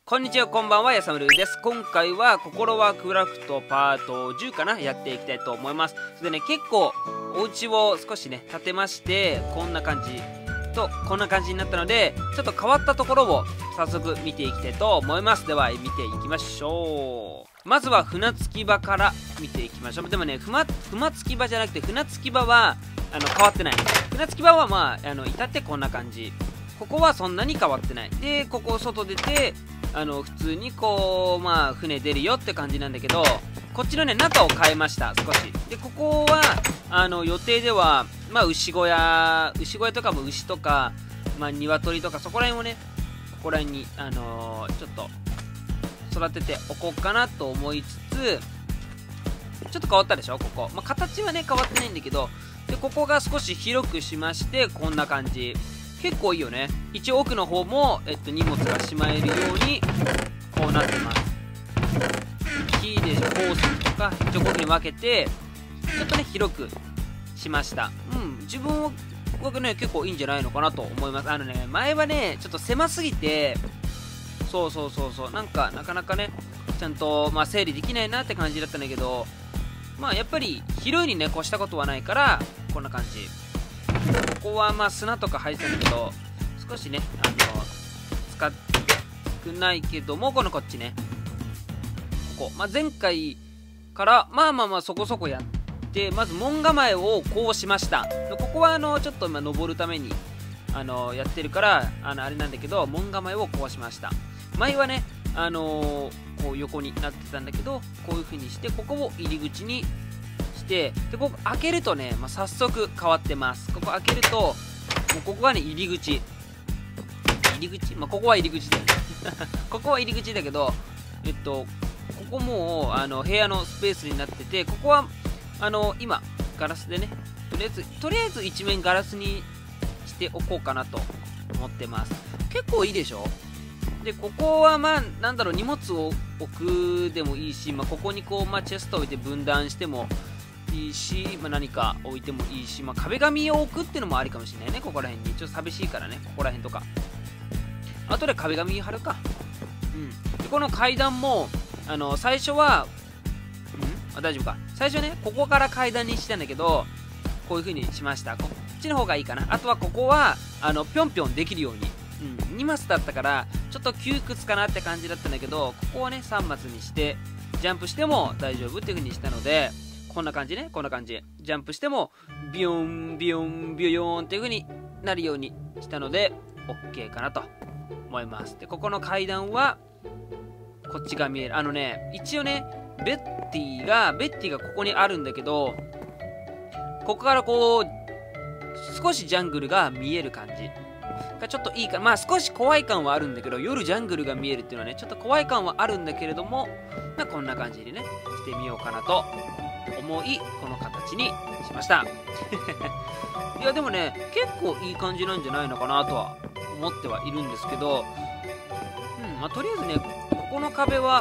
こんにちは、こんばんは、やさむるです。今回は心はクラフトパート10かな、やっていきたいと思います。それでね、結構お家を少しね、建てまして、こんな感じになったので、ちょっと変わったところを早速見ていきたいと思います。では、見ていきましょう。まずは船着き場から見ていきましょう。でもね、船着き場じゃなくて、船着き場は変わってない。船着き場は至ってこんな感じ。ここはそんなに変わってない。で、ここ外出て、普通にこう、船出るよって感じなんだけど、こっちのね、中を変えました、少し。で、ここは、予定では、牛小屋とかも牛とか、鶏とか、そこら辺をね、ここら辺に、ちょっと、育てておこうかなと思いつつ、ちょっと変わったでしょ、ここ。形はね、変わってないんだけど、で、ここが少し広くしまして、こんな感じ。結構いいよね。一応奥の方も、荷物がしまえるようにこうなってます。木でコースとか一応こういう風に分けてちょっとね広くしました。自分はね結構いいんじゃないのかなと思います。前はねちょっと狭すぎてそうなかなかねちゃんと整理できないなって感じだったんだけど、やっぱり広いにね越したことはないからこんな感じ。ここは砂とか入ってたんだけど、少しね使って少ないけども、こっちね、ここ、前回からそこそこやって、まず門構えをこうしました。ここはちょっと今登るためにやってるからあれなんだけど、門構えをこうしました。前はねこう横になってたんだけど、こういう風にしてここを入り口にで、ここ開けるとね、早速変わってます。ここ開けると、もうここがね、入り口。ここは入り口だよね。ここは入り口だけど、ここもう、部屋のスペースになってて、ここは、今、ガラスでね、とりあえず一面ガラスにしておこうかなと思ってます。結構いいでしょ？で、ここは荷物を置くでもいいし、ここにこう、チェストを置いて分断しても、いいし、何か置いてもいいし、壁紙を置くっていうのもありかもしれないね。ここら辺にちょっと寂しいからね、ここら辺とかあとで壁紙貼るか。でこの階段も最初は大丈夫か。最初ねここから階段にしたんだけど、こういう風にしました。こっちの方がいいかな。あとはここはぴょんぴょんできるように、2マスだったからちょっと窮屈かなって感じだったんだけど、ここをね3マスにしてジャンプしても大丈夫っていう風にしたので、こんな感じね、こんな感じ。ジャンプしても、ビヨン、ビヨン、ビヨーンっていう風になるようにしたので、OK かなと思います。で、ここの階段は、こっちが見える。一応ね、ベッティがここにあるんだけど、ここからこう、少しジャングルが見える感じがちょっといいか。少し怖い感はあるんだけど、夜ジャングルが見えるっていうのはね、ちょっと怖い感はあるんだけれども、こんな感じでね、してみようかなと思い、この形にしました。いやでもね結構いい感じなんじゃないのかなとは思ってはいるんですけど、とりあえずねここの壁は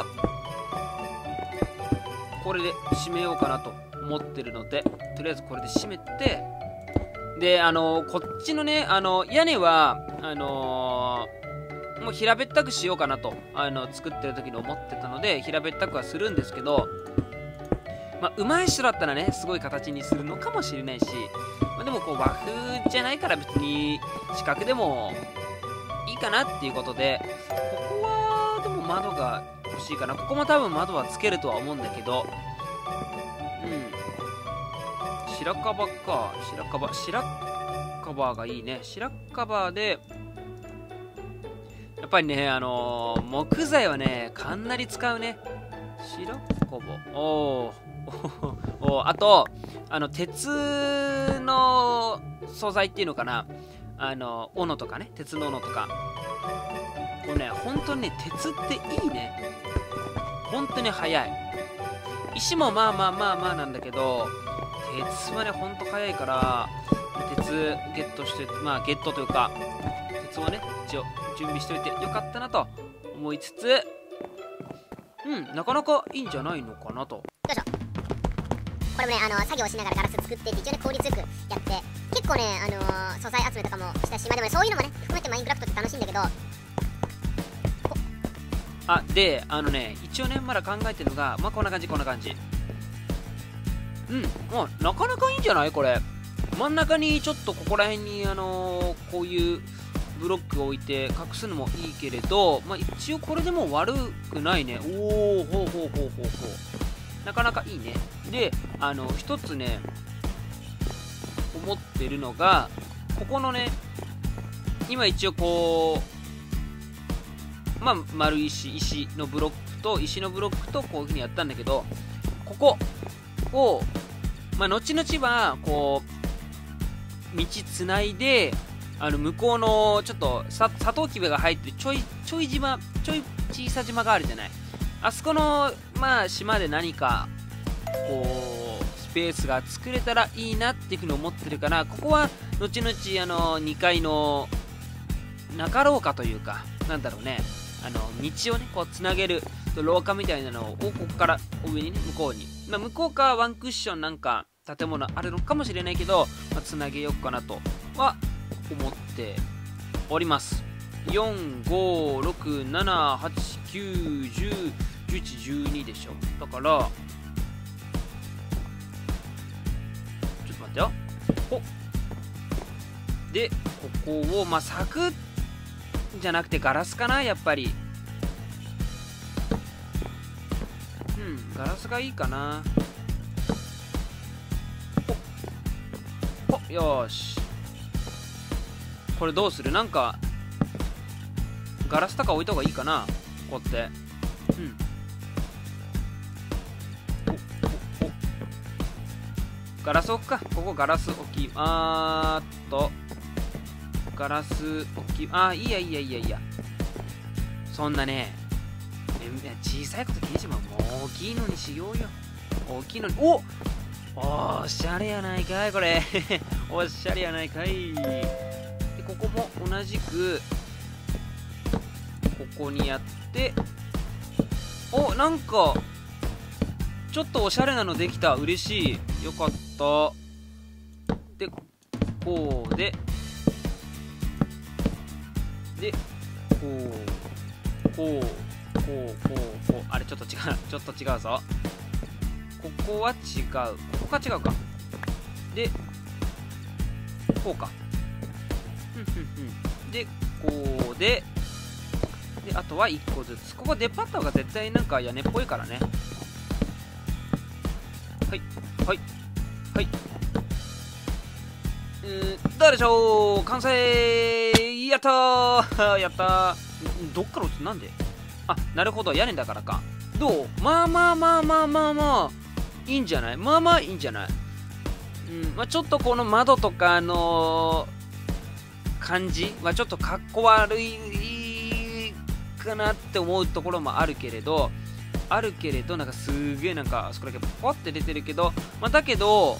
これで締めようかなと思ってるので、とりあえずこれで締めて、でこっちのね屋根はもう平べったくしようかなと作ってる時に思ってたので、平べったくはするんですけど、上手い人だったらねすごい形にするのかもしれないし、でもこう和風じゃないから別に四角でもいいかなっていうことで、ここはでも窓が欲しいかな。ここも多分窓はつけるとは思うんだけど、白樺か。白樺がいいね。白樺でやっぱりね木材はねかなり使うね。白樺、あと鉄の素材っていうのかな、斧とかね、鉄の斧とか、これね本当にね鉄っていいね。本当に早い。石もなんだけど、鉄はね本当早いから、鉄ゲットして、ゲットというか鉄をね一応準備しておいてよかったなと思いつつ、なかなかいいんじゃないのかなと。 よいしょ。これもね作業しながらガラス作ってって一応ね効率よくやって、結構ね素材集めとかもしたし、でもねそういうのもね含めてマインクラフトって楽しいんだけど、 で、一応ね、まだ考えてるのが、まあ、こんな感じ。まあ、なかなかいいんじゃないこれ。真ん中にちょっとここら辺に、こういうブロックを置いて隠すのもいいけれど、まあ、一応これでも悪くないね。ほう。なかなかいいね。で、一つね、思ってるのが、ここのね、今一応こう、まあ、丸石のブロックと、こういう風にやったんだけど、ここを、まあ、後々は、こう、道つないで、向こうの、ちょっと、サトウキビが入ってる、ちょい小さ島があるじゃない。あそこの、まあ、島で何か、こう、スペースが作れたらいいなっていう風に思ってるから、ここは、後々、2階の、中廊下というか、なんだろうね、道をね、こう、つなげる、廊下みたいなのを、ここから上にね、向こうに。まあ、向こうかワンクッションなんか、建物あるのかもしれないけど、まあ、つなげようかなとは思っております。4、5、6、7、8、9、10、11、12でしょ。だから、ちょっと待ってよ。で、ここを、まあ、柵じゃなくてガラスかな、やっぱり。ガラスがいいかな。よーし。これどうする？なんか、ガラスとか置いた方がいいかな、こうやって。ガラス置くか。ここガラス置きガラス置き、いや。そんなね、小さいこと気にしても大きいのにしようよ。大きいのに、おしゃれやないかい、これ。おしゃれやないかい。で、ここも同じく、ここにやって、なんか、ちょっとおしゃれなのできた。嬉しい。よかった。で、こうで、こう。あれ、ちょっと違うぞ。ここは違う。ここが違うか。で、こうか。で、こうで、あとは1個ずつ。ここ出っ張った方が絶対なんか屋根っぽいからね。はい。どうでしょう、完成。やったーやったー。どっから落ちて、なんで？なるほど、屋根だからか。どう？まあいいんじゃない？まあいいんじゃない？まあ、ちょっとこの窓とかの感じはちょっとかっこ悪いかなって思うところもあるけれど、なんかすげえなんかあそこだけポって出てるけど、まあ、だけど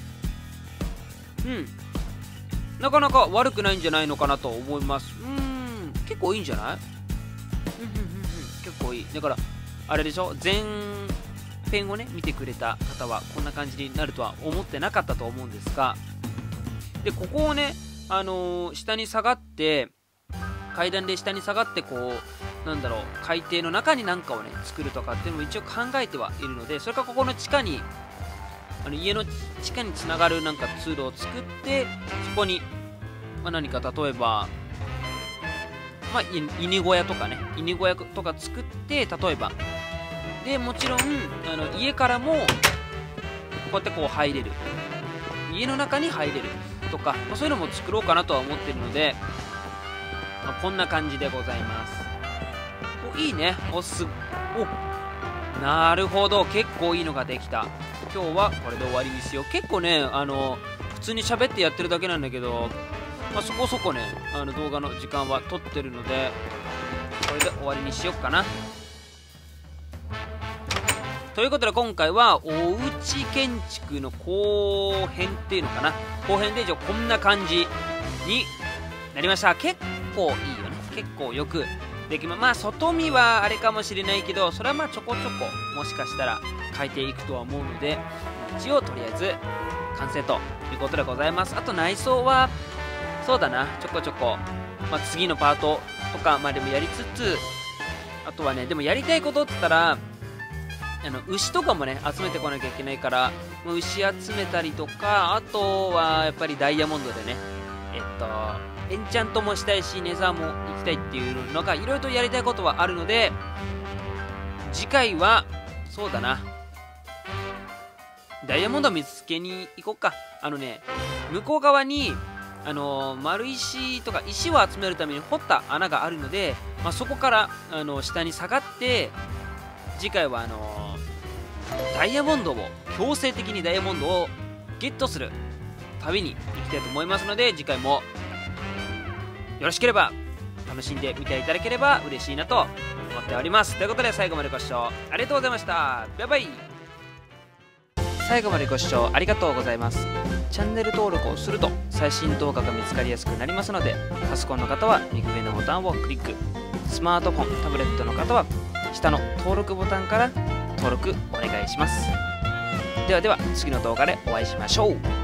なかなか悪くないんじゃないのかなと思います。結構いいんじゃない？結構いい。だからあれでしょ、前編をね見てくれた方はこんな感じになるとは思ってなかったと思うんですが、でここをね下に下がって、階段で下に下がって、こうなんだろう、海底の中に何かをね作るとかっていうのも一応考えてはいるので、それからここの地下に家の地下につながるなんか通路を作って、そこに、何か例えば、犬小屋とか作って、例えばでもちろん家からもこうやってこう入れる、家の中に入れるとか、そういうのも作ろうかなとは思ってるので、こんな感じでございます。いいね。なるほど、結構いいのができた。今日はこれで終わりにしよう。結構ね普通に喋ってやってるだけなんだけど、そこそこね動画の時間は取ってるので、これで終わりにしようかな。ということで今回はおうち建築の後編っていうのかな、後編でこんな感じになりました。結構いいよね。結構よくでき外見はあれかもしれないけど、それはちょこちょこもしかしたら変えていくとは思うので、一応とりあえず完成ということでございます。あと内装はそうだな、ちょこちょこ、次のパートとかまでもやりつつ、 あとはね、でもやりたいことって言ったら、牛とかもね集めてこなきゃいけないから、牛集めたりとか、あとはやっぱりダイヤモンドでね、エンチャントもしたいしネザーも行きたいっていうのがいろいろとやりたいことはあるので、次回はそうだな、ダイヤモンド見つけに行こうか。向こう側に丸石とか石を集めるために掘った穴があるので、そこから下に下がって、次回はダイヤモンドを強制的にダイヤモンドをゲットする旅に行きたいと思いますので、次回もよろしければ楽しんでみていただければ嬉しいなと思っております。ということで最後までご視聴ありがとうございました。バイバイ。最後までご視聴ありがとうございます。チャンネル登録をすると最新動画が見つかりやすくなりますので、パソコンの方は右上のボタンをクリック、スマートフォン、タブレットの方は下の登録ボタンから登録お願いします。ではでは次の動画でお会いしましょう。